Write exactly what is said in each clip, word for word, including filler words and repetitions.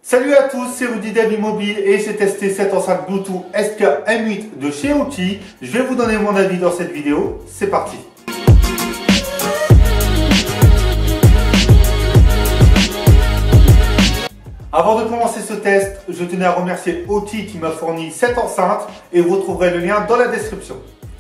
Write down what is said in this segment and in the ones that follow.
Salut à tous, c'est Rudy d'Avis Mobile et j'ai testé cette enceinte Bluetooth S K M huit de chez Outil. Je vais vous donner mon avis dans cette vidéo, c'est parti. Avant de commencer ce test, je tenais à remercier Outil qui m'a fourni cette enceinte et vous trouverez le lien dans la description.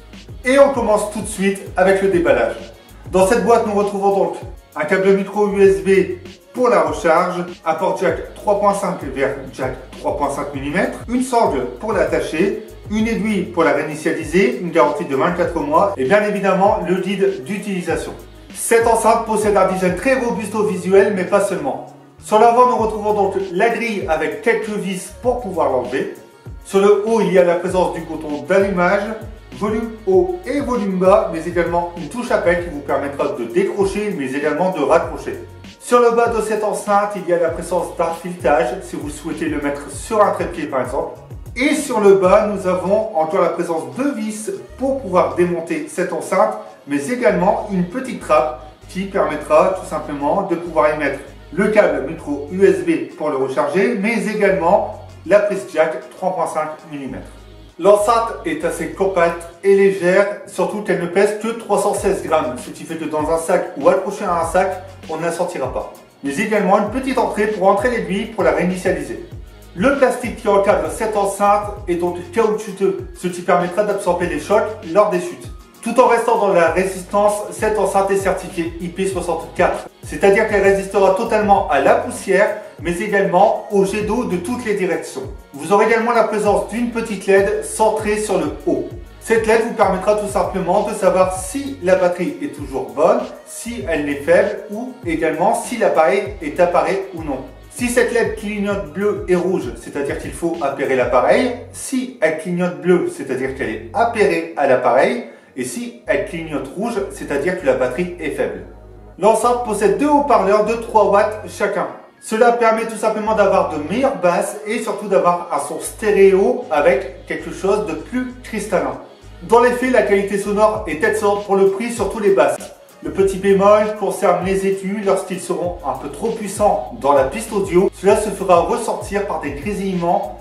Et on commence tout de suite avec le déballage. Dans cette boîte, nous retrouvons donc un câble micro U S B pour la recharge, un port jack trois point cinq vers jack trois point cinq millimètres, une sangle pour l'attacher, une aiguille pour la réinitialiser, une garantie de vingt-quatre mois et bien évidemment le guide d'utilisation. Cette enceinte possède un design très robuste au visuel, mais pas seulement. Sur l'avant, nous retrouvons donc la grille avec quelques vis pour pouvoir l'enlever. Sur le haut, il y a la présence du bouton d'allumage, volume haut et volume bas, mais également une touche appel qui vous permettra de décrocher, mais également de raccrocher. Sur le bas de cette enceinte, il y a la présence d'un filetage, si vous souhaitez le mettre sur un trépied par exemple. Et sur le bas, nous avons encore la présence de vis pour pouvoir démonter cette enceinte, mais également une petite trappe qui permettra tout simplement de pouvoir y mettre le câble micro U S B pour le recharger, mais également la prise jack trois point cinq millimètres. L'enceinte est assez compacte et légère, surtout qu'elle ne pèse que trois cent seize grammes, ce qui fait que dans un sac ou accroché à un sac, on ne la sortira pas. Mais également une petite entrée pour entrer l'aiguille pour la réinitialiser. Le plastique qui encadre cette enceinte est donc caoutchouteux, ce qui permettra d'absorber les chocs lors des chutes. Tout en restant dans la résistance, cette enceinte est certifiée I P soixante-quatre, c'est-à-dire qu'elle résistera totalement à la poussière, mais également au jet d'eau de toutes les directions. Vous aurez également la présence d'une petite L E D centrée sur le haut. Cette L E D vous permettra tout simplement de savoir si la batterie est toujours bonne, si elle est faible ou également si l'appareil est apparé ou non. Si cette L E D clignote bleu et rouge, c'est-à-dire qu'il faut appairer l'appareil. Si elle clignote bleu, c'est-à-dire qu'elle est appairée à l'appareil. Et si elle clignote rouge, c'est-à-dire que la batterie est faible. L'enceinte possède deux haut-parleurs de trois watts chacun. Cela permet tout simplement d'avoir de meilleures basses et surtout d'avoir un son stéréo avec quelque chose de plus cristallin. Dans les faits, la qualité sonore est excellente pour le prix sur tous les basses. Le petit bémol concerne les étus. Lorsqu'ils seront un peu trop puissants dans la piste audio, cela se fera ressortir par des grésillements.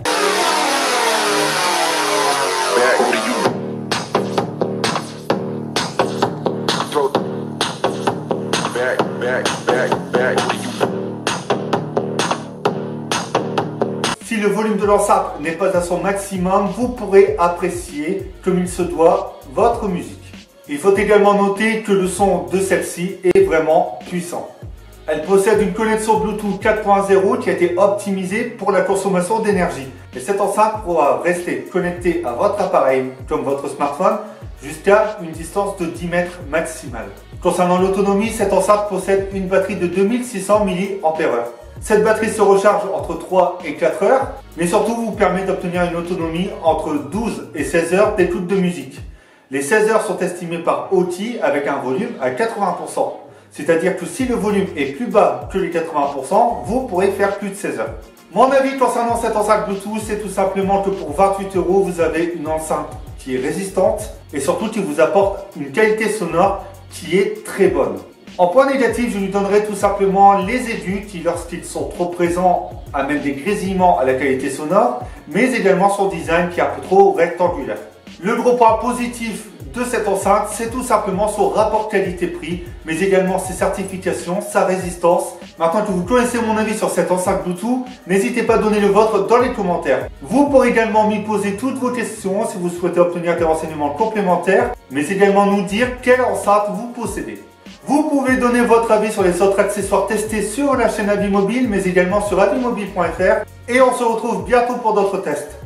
Si le volume de l'enceinte n'est pas à son maximum, vous pourrez apprécier, comme il se doit, votre musique. Il faut également noter que le son de celle-ci est vraiment puissant. Elle possède une connexion Bluetooth quatre point zéro qui a été optimisée pour la consommation d'énergie. Et cette enceinte pourra rester connectée à votre appareil, comme votre smartphone, jusqu'à une distance de dix mètres maximale. Concernant l'autonomie, cette enceinte possède une batterie de deux mille six cents milliampères heure. Cette batterie se recharge entre trois et quatre heures, mais surtout vous permet d'obtenir une autonomie entre douze et seize heures d'écoute de musique. Les seize heures sont estimées par Outil avec un volume à quatre-vingts pour cent. C'est-à-dire que si le volume est plus bas que les quatre-vingts pour cent, vous pourrez faire plus de seize heures. Mon avis concernant cette enceinte Bluetooth, c'est tout simplement que pour vingt-huit euros, vous avez une enceinte qui est résistante et surtout qui vous apporte une qualité sonore qui est très bonne. En point négatif, je lui donnerai tout simplement les aigus qui, lorsqu'ils sont trop présents, amènent des grésillements à la qualité sonore, mais également son design qui est un peu trop rectangulaire. Le gros point positif de cette enceinte, c'est tout simplement son rapport qualité-prix, mais également ses certifications, sa résistance. Maintenant que vous connaissez mon avis sur cette enceinte Bluetooth, n'hésitez pas à donner le vôtre dans les commentaires. Vous pourrez également m'y poser toutes vos questions si vous souhaitez obtenir des renseignements complémentaires, mais également nous dire quelle enceinte vous possédez. Vous pouvez donner votre avis sur les autres accessoires testés sur la chaîne Avis Mobile, mais également sur avis mobile point F R. Et on se retrouve bientôt pour d'autres tests.